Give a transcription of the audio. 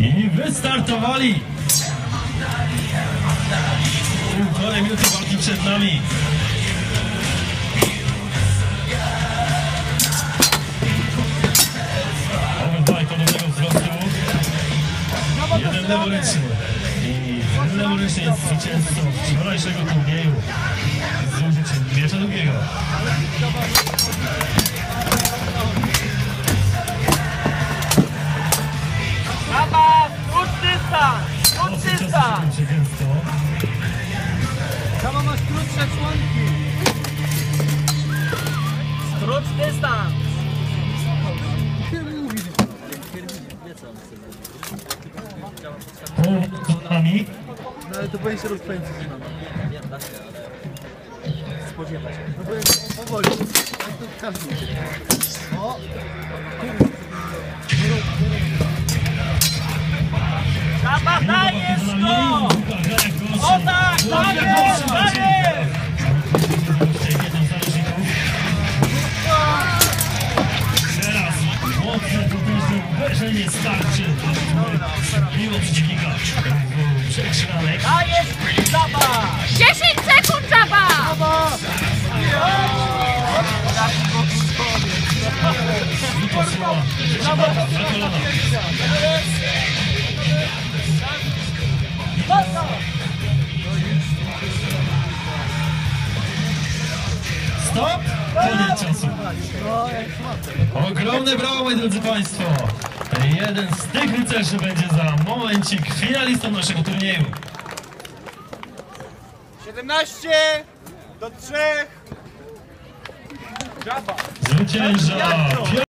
I wystartowali! Półtorej minuty walki przed nami. Obydwaj podobnego wzrostu. Jeden leworęczny. I ten leworęczny jest zwycięzcą wczorajszego turnieju z użyciem miecza długiego. Brawa! Skróć dystans! Skróć dystans! Brawa, masz krótsze członki. Skróć dystans! Przed nami. No ale to powinien się rozpędzić. Wiem, da się, ale spodziewa się. No bo powoli. Tak to każdy ucieka. O! Brawa, dajesz to! O tak, dajesz, dajesz! Teraz mocne, potężne uderzenie starczy. Miło przeciwnika. Przekrzywanek. Dajesz, brawa! 10 sekund, Żaba! Na kolana. Stop! Koniec czasu. Ogromne brawo, moi drodzy Państwo. Jeden z tych rycerzy będzie za momencik finalistą naszego turnieju. 17 do 3. Zwycięża